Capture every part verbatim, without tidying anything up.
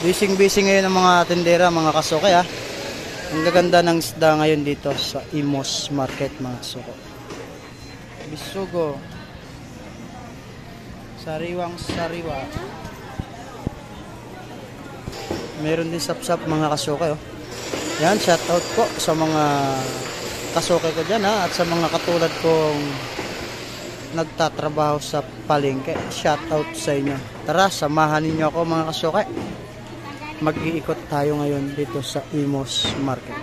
Bising-bising ngayon ang mga tindera, mga kasuke ha. Ang gaganda ng isda ngayon dito sa Imos Market, mga kasuke. Bisugo. Sariwang sariwa. Meron din sapsap, mga kasuke oh. Yan, shout out po sa mga kasuke ko dyan ha, at sa mga katulad kong nagtatrabaho sa palengke. Shout out sa inyo. Tara, samahan ninyo ako, mga kasuke. Mag-iikot tayo ngayon dito sa Imos Market.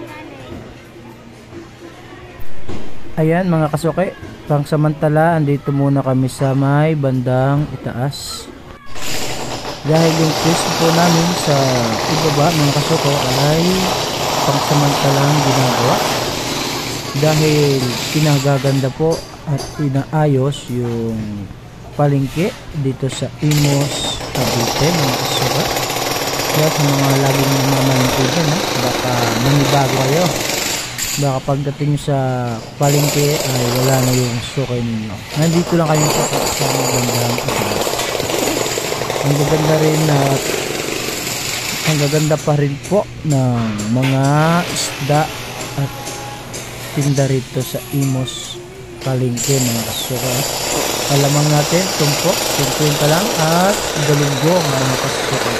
Ayan, mga kasuke, pangsamantala andito muna kami sa may bandang itaas. Dahil yung twist po namin sa ibaba, mga kasuke, ay pangsamantalang ginagawa. Dahil pinagaganda po at inaayos yung palengke dito sa Imos Cavite, mga kasuke. Kaya sa mga laging namamalingkod dyan, ha? Baka manibago kayo. Baka pagdating sa palengke ay wala na yung sukay ninyo. Nandito lang kayo sa sa magandang itaas. Ang gaganda rin at ang gaganda pa rin po ng mga isda at tinda rito sa Imos palengke, mga kasuke. Alamang natin, tumpok, fifty lang at galunggong, mga kasuke.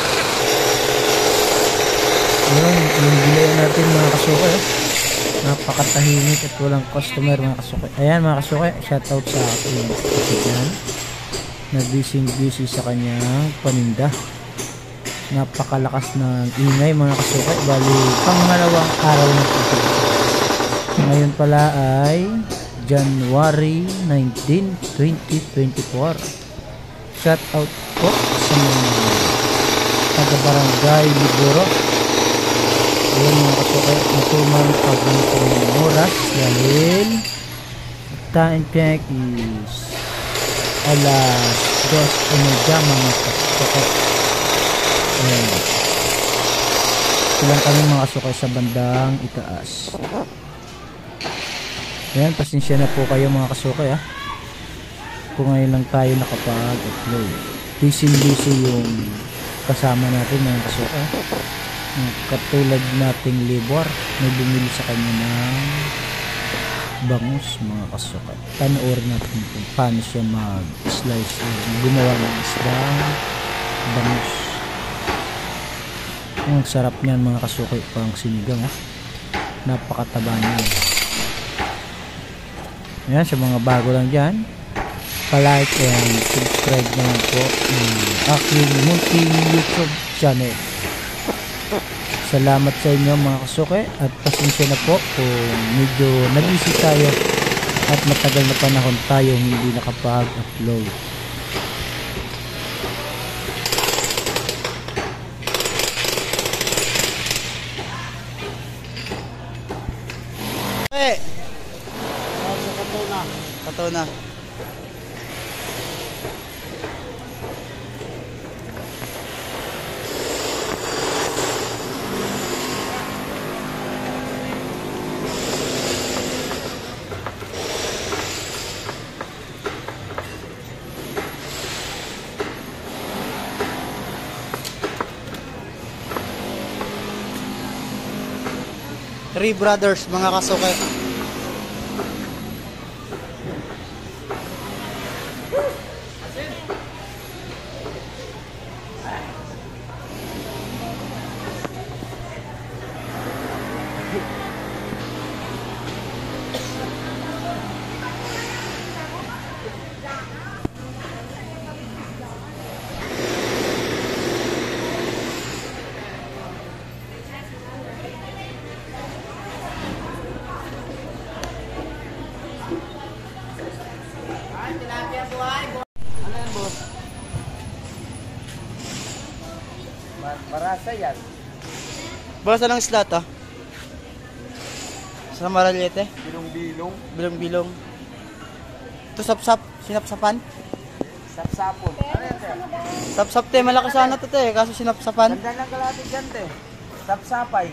Yun, yung bilayan natin, mga kasuke. Napakatahimik at walang customer, mga kasuke. Ayan, mga kasuke, shoutout sa aking kasigan na busy busy sa kanyang paninda. Napakalakas ng ingay, mga kasuke. Bali, pangalawang araw na ito. Ngayon pala ay January nineteenth, twenty twenty-four. Shoutout po sa mga taga-barangay Liboro. Ayan, mga kasuke, matumang pag-ganito ng oras dahil time check is alas dos umedya, mga kasuke. Ayan, silang kami, mga kasuke, sa bandang itaas. Ayan, pasensya na po kayo, mga kasuke ha, kung ngayon lang tayo nakapag-upload. Busy busy yung kasama natin, mga kasuke. Katulad nating labor, may bumili sa kanya ng bangus, mga kasuke. Panoorin natin kung paano siya mag-slice o gumawa ng isda bangus. Ang sarap niyan, mga kasuke, pang sinigang ha. Napakataba niyan. Ayan, sa mga bago lang dyan, pa-like and subscribe naman po ng aking multi YouTube channel. Salamat sa inyo, mga kasuke, at pasensya na po kung medyo nag-busy tayo at matagal na panahon tayo hindi nakapag-upload. Eh, sa katuna. Katuna. Three brothers, mga kasuke. Barasa yan. Basta ng isda to? Sa Maraliete? Bilong-bilong. Bilong-bilong. Ito sapsap, sinapsapan? Sapsapon. Ano yan, te? Sapsap te, malakas sana to te, kaso sinapsapan. Ganda lang kalati dyan, te. Sapsapay.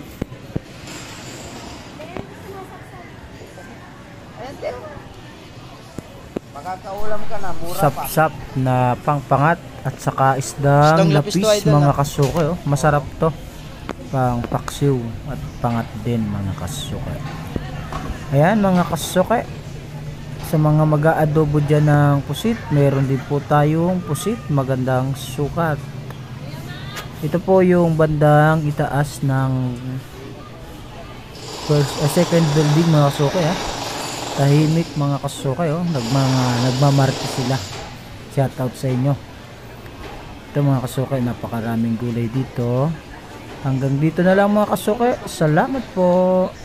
Ayan, te. Makakaulam ka na, mura pa. Sap-sap na pangpangat at saka isdang Isdang lapis, lapis to, idol, mga ah. kasuke. Oh. Masarap to. Pang paksiw at pangat din mga kasuke. Ayan mga kasuke. Sa mga mag-aadobo dyan ng pusit, meron din po tayong pusit. Magandang sukat. Ito po yung bandang itaas ng first, uh, second building mga kasuke. Ha? Tahimik mga kasuke. Oh. Nagmanga, nagmamarti sila. Shoutout sa inyo. Ito mga kasuke, napakaraming gulay dito. Hanggang dito na lang mga kasuke. Salamat po.